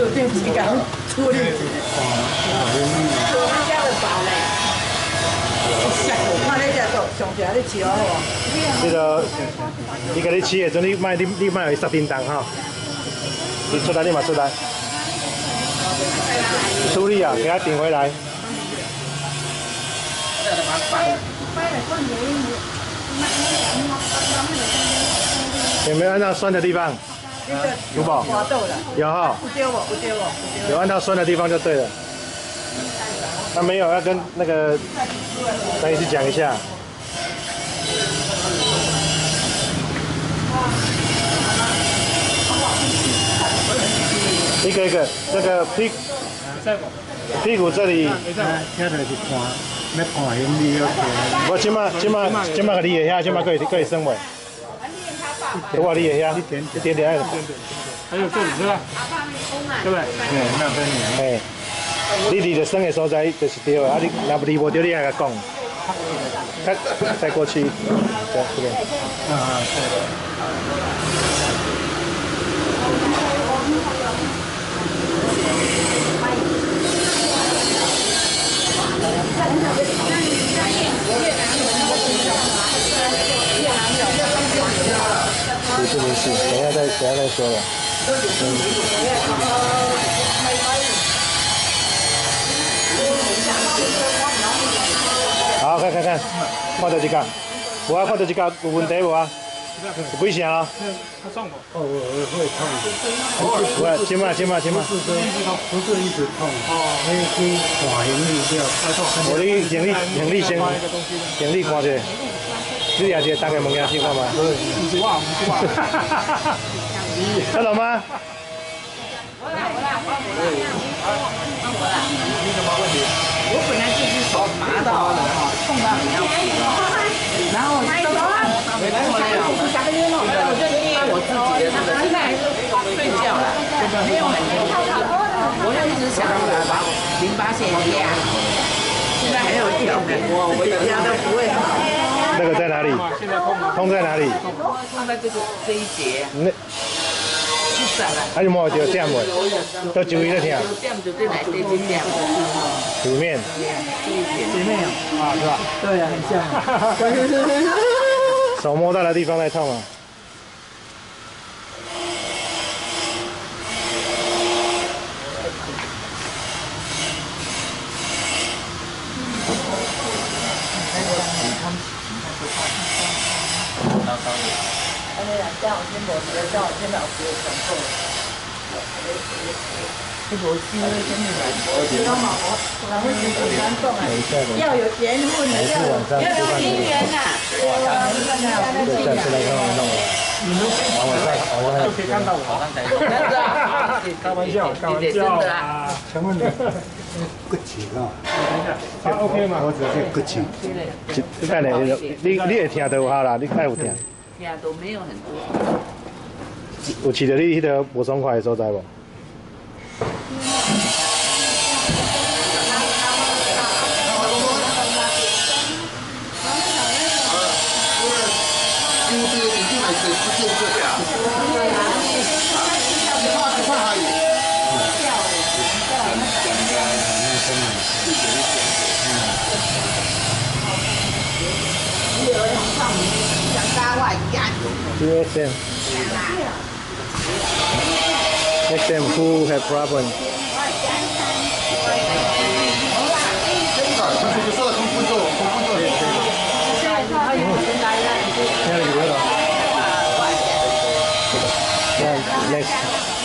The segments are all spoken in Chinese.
做定几工处理。我们家的包嘞，看你只做上正你饲好无？ 这个，你给你饲的阵，你卖有杀叮当哈。你出来，你嘛出来。处理啊，给它顶回来。有没有按到酸的地方？有不？有哈。有按到酸的地方就对了。那没有，要跟那个张医师讲一下。一个一个，这个屁股这里。我今嘛个你的遐，今嘛可以升袂？我你的遐，一点点。 还有这里是吧？对不对？那分你。 哎，你离着升的所在就是对的，啊你若不离无对，你还甲讲。再过去，这边。没事，等一下再说了。好，看，看到这个，有啊，看到这个有问题无啊？有几声啊？ 他送我。 哦，我会痛。 我今嘛。 不是一直痛。哦。那是短行李掉。 我你行李先，行李看者。你也是大概问下去看嘛。 不是我。 看到吗？ 我本来就是手麻到了哈，痛到很要死，然后回来我就捏我自己的那个，现在还是睡觉了，没有很严重。我就一直想把淋巴腺压，现在还有一条我压都不会好。 那个在哪里？痛在哪里？ 痛在这一节。 还有冇就点袂？都注意在听。 点就对内底这点。 里面。 里面啊，是吧？ 对啊，很像。 手摸到的地方在痛啊。 叫我先无事，叫我先老师上课。这无事，真的来。然后就很难动啊，要有缘分的，要有姻缘呐。 下次来看我弄了。晚上就可以看到我。 真的啊？ 开玩笑啊！ 请问你骨气啊？ 他 OK 吗？ 我只是骨气。 看咧，你会听就有效啦，你爱有听。 听都没有很多。 有试着你迄个无爽快的所在无？To Next time who have problem? Yeah, next.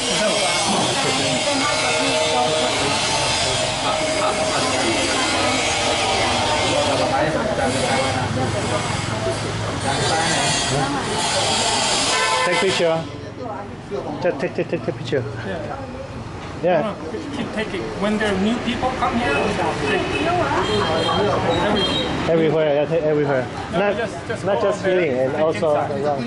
Take picture. Take picture. Yeah. Keep taking. When there are new people come here, take everything. Everywhere, yeah, take everywhere. Not just healing, and also around.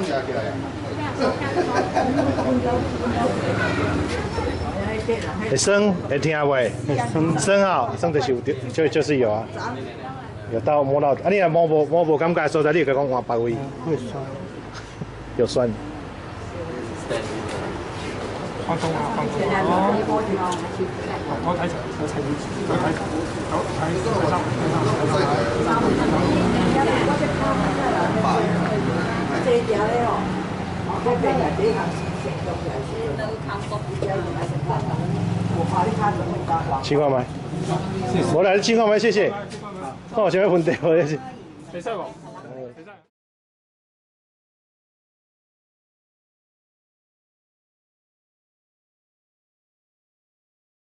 会酸会听袂？酸啊，酸就是有啊，有到摸到，啊你若摸无感觉的所在，你就讲换别位。 会酸。 有酸。 放鬆啊，放鬆。我睇齊，我睇住，我睇齊，好睇青矿麦，我来青矿麦，谢谢。那我前面分掉，谢谢。 你收喎，你收。